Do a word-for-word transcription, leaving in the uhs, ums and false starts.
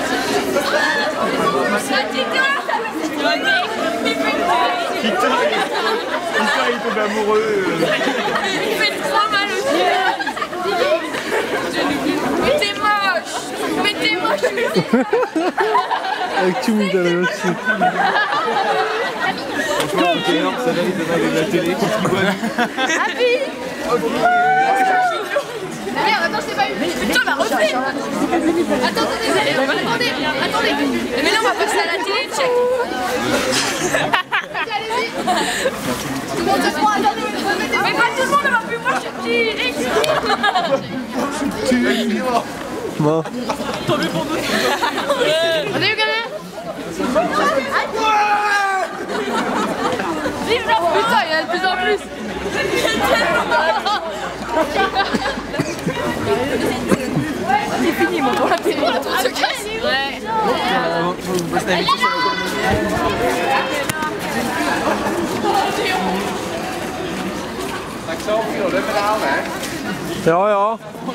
Tita, Tita il tombe amoureux. Il fait trop mal aux yeux. Mais t'es moche. Mais t'es moche. Avec tout le monde aussi. Franchement, ok, non, ça va, il devrait aller de la télé. Qu'est-ce qu'il voit? Happy. Merde, attends, je t'ai pas eu. Putain, on va refait. Attends, attendez, attendez, attendez. Mais là, on va passer à la télé, check. Allez-y. Tout le monde se prend, attendez. Mais pas tout le monde, on va plus, moi je suis petit. Bon. On a eu combien? Vive la putain, il y en a de plus en plus. C'est fini, mon pour la télé. Tout se casse. Ouais. Straks over, joh, let me nou, hè. Ja, ja.